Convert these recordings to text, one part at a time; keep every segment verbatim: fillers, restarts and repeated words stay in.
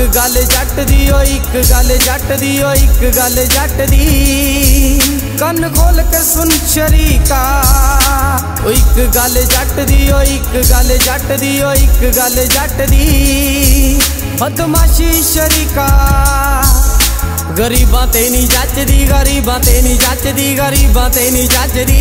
गल जट दी ओ एक गल जट दी ओ एक गल जट दी कन खोल के सुन शरीका ओ एक गल जट दी ओ एक गल जट दी ओ एक गल जट दी बदमाशी शरीका गरीबां ते नी जचदी गरीबां ते नी जचदी गरीबां ते नी जचदी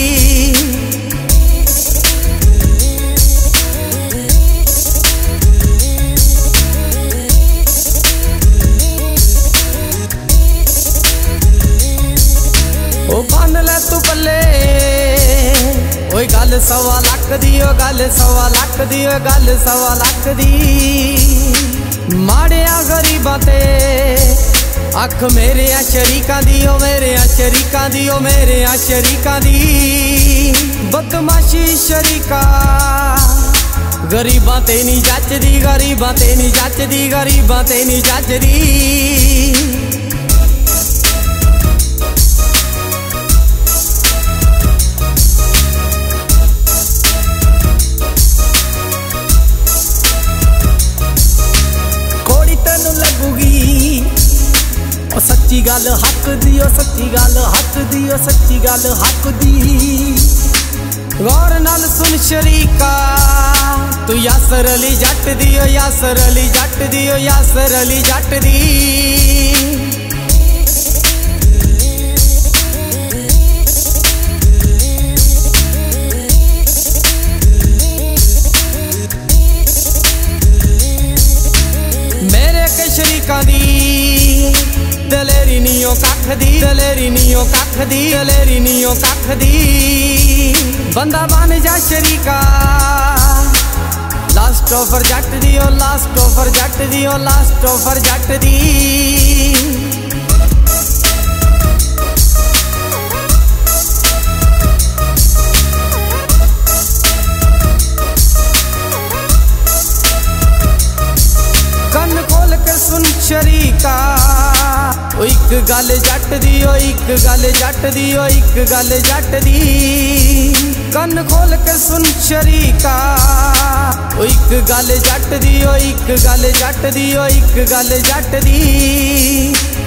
बन ले तू पल्ले ओए गल सवा लख दी ओ गल सवा लख दी ओ गल सवा लख दी माड़िया गरीबां ते अख मेरे आ शरीकां दी ओ मेरे आ शरीकां दी ओ मेरे आ शरीकां दी बदमाशी शरीका गरीबां ते नी जचदी गरीबां ते नी जचदी गरीबां ते नी जचदी सच्ची गल हक दी ओ सच्ची गल हक दी ओ सच्ची गल हक दी गौर नाल सुन शरीका तू यासर अली जट दी ओ यासर अली जट दी ओ यासर अली जट दी मेरे के शरीका दी दलेरी नियो कख दी दलेरी नियो कख दी दलेरी नियो कख दी बंदा बन जा शरीका लास्ट ऑफर जट दी ओ लास्ट ऑफर जट दी ओ लास्ट ऑफर जट दी कन खोल के सुन शरीका ओ एक गल जट दी ओ एक गल जट दी ओ एक गल जट दी कन खोल के सुन शरीका ओ एक गल जट दी ओ एक गल जट दी ओ एक गल जट दी